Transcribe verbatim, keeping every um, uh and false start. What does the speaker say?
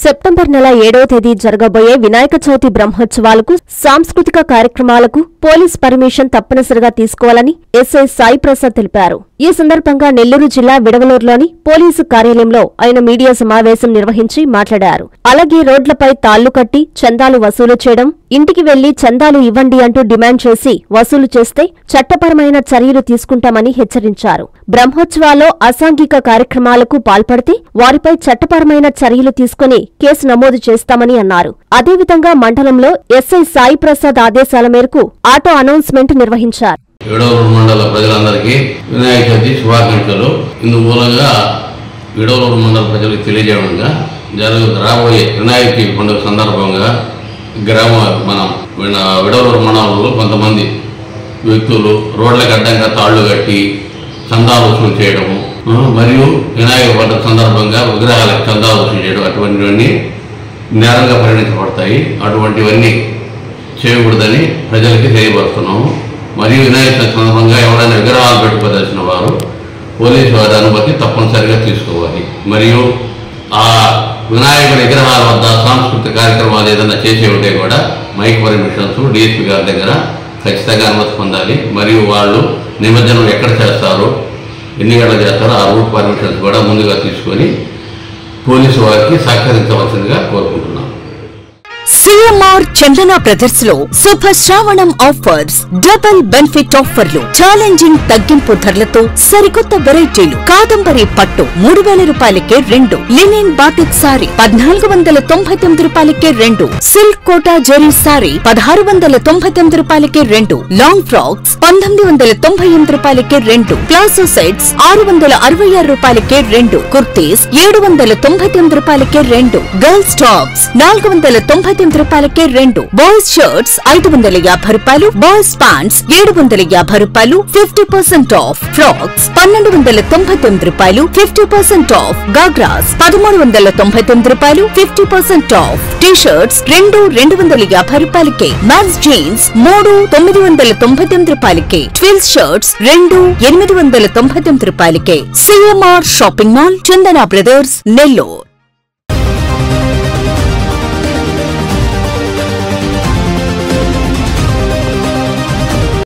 September నెల ఏడవ తేదీ జరగబోయే వినాయక చవితి బ్రహ్మోత్సవాలకు సాంస్కృతిక కార్యక్రమాలకు పోలీస్ పర్మిషన్ తప్పనిసరిగా తీసుకోవాలని ఎస్ఐ సాయి ప్రసాద్ తెలిపారు. ఈ సందర్భంగా నెల్లూరు జిల్లా విడవలూరులోని పోలీసు కార్యాలయంలో ఆయన మీడియా సమావేశం నిర్వహించి మాట్లాడారు. అలాగే రోడ్లపై తాళ్లు కట్టి చందాలు వసూలు చేయడం, ఇంటికి వెళ్లి చందాలు ఇవ్వండి అంటూ డిమాండ్ చేసి వసూలు చేస్తే చట్టపరమైన చర్యలు తీసుకుంటామని హెచ్చరించారు. బ్రహ్మోత్సవాల్లో అసాంఘిక కార్యక్రమాలకు పాల్పడితే వారిపై చట్టపరమైన చర్యలు తీసుకుని కేసు నమోదు చేస్తామని అన్నారు. అదేవిధంగా మండలంలో ఎస్ఐ సాయి ప్రసాద్ ఆదేశాల మేరకు ఆటో అనౌన్స్మెంట్ నిర్వహించారు. విడవలూరు మండల ప్రజలందరికీ వినాయక చవితి శుభాకాంక్షలు. ఇందు మూలంగా విడవలూరు మండల ప్రజలకు తెలియజేయడంగా జరుగు రాబోయే వినాయక పండుగ సందర్భంగా గ్రామ మనం విడవలూరు మండలంలో కొంతమంది వ్యక్తులు రోడ్లకు అడ్డంగా తాళ్లు కట్టి చందాలు వసూలు చేయడము మరియు వినాయక పండుగ సందర్భంగా విగ్రహాలకు చందాలు వసూలు చేయడం అటువంటివన్నీ నేరంగా పరిగణించబడతాయి. అటువంటివన్నీ చేయకూడదని ప్రజలకి తెలియపరుస్తున్నాము. మరియు వినాయక చవితి సందర్భంగా ఎవరైనా విగ్రహాలు పెట్టుకోదలసిన వారు పోలీసు వారి అనుమతి తప్పనిసరిగా తీసుకోవాలి. మరియు ఆ వినాయకుడి విగ్రహాల వద్ద సాంస్కృతిక కార్యక్రమాలు ఏదైనా చేసే ఉంటే కూడా మైక్ పర్మిషన్స్ డిఎస్పీ గారి దగ్గర ఖచ్చితంగా అనుమతి పొందాలి. మరియు వాళ్ళు నిమజ్జనం ఎక్కడ చేస్తారో ఎన్ని గంటలు చేస్తారో ఆ రూట్ పర్మిషన్స్ కూడా ముందుగా తీసుకొని పోలీసు వారికి సహకరించవలసిందిగా కోరుకుంటున్నాం. సిఎంఆర్ చందన బ్రదర్స్ లో శుభ శ్రావణం ఆఫర్స్, డబుల్ బెనిఫిట్ ఆఫర్లు, ఛాలెంజింగ్ తగ్గింపు ధరలతో సరికొత్త వెరైటీలు. కాదంబరి పట్టు మూడు వేల రూపాయలకే రెండు, లినిన్ బాటిక్ సారీ పద్నాలుగు వందల తొంభై తొమ్మిది రూపాయలకే రెండు, సిల్క్ కోటా జెరీ సారీ పదహారు వందల తొంభై తొమ్మిది రూపాయలకే రెండు, లాంగ్ ఫ్రాక్స్ పంతొమ్మిది వందల తొంభై ఎనిమిది రూపాయలకే రెండు, ప్లాసో సెట్స్ ఆరు వందల అరవై ఆరు రూపాయలకే రెండు, కుర్తీస్ ఏడు వందల తొంభై తొమ్మిది రూపాయలకే రెండు, గర్ల్స్ టాప్స్ నాలుగు వందల తొంభై తొమ్మిది రూపాయలకే రెండు, బాయ్స్ షర్ట్స్ ఐదు వందల యాభై రూపాయలు, బాయ్స్ ప్యాంట్స్ ఏడు వందల యాభై రూపాయలు, ఫిఫ్టీ పర్సెంట్ ఆఫ్, ఫ్రాక్స్ పన్నెండు వందల తొంభై తొమ్మిది రూపాయలు, ఫిఫ్టీ పర్సెంట్ ఆఫ్, గాగ్రాస్ పదమూడు వందల తొంభై తొమ్మిది రూపాయలు, fifty percent off, T shirts రెండు రెండు వందల యాభై రూపాయలకే, మ్యాన్స్ జీన్స్ మూడు తొమ్మిది వందల తొంభై తొమ్మిది రూపాయలకే, ట్విల్స్ షర్ట్స్ రెండు ఎనిమిది వందల తొంభై తొమ్మిది రూపాయలకే. CMR shopping mall, Chandana brothers, Nellore.